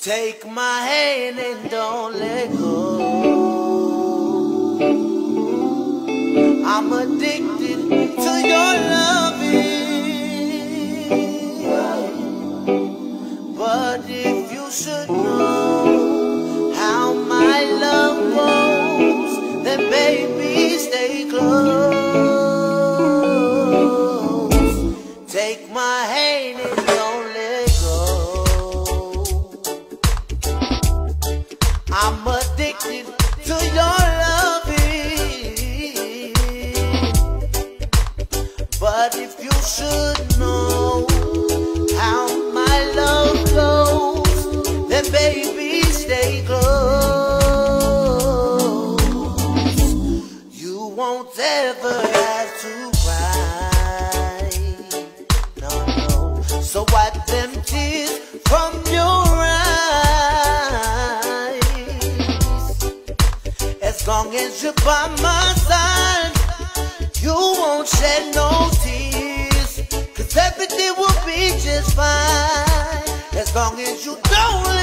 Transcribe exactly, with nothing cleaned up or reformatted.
Take my hand and don't let go. I'm addicted to your loving. But if you should know how my love goes, then baby stay close. Take my hand and don't let go. I'm addicted to your loving. But if you should know how my love goes, then baby stay close. You won't ever have to cry, no, no. So wipe them tears from your eyes. As long as you're by my side, you won't shed no tears, 'cause everything will be just fine. As long as you don't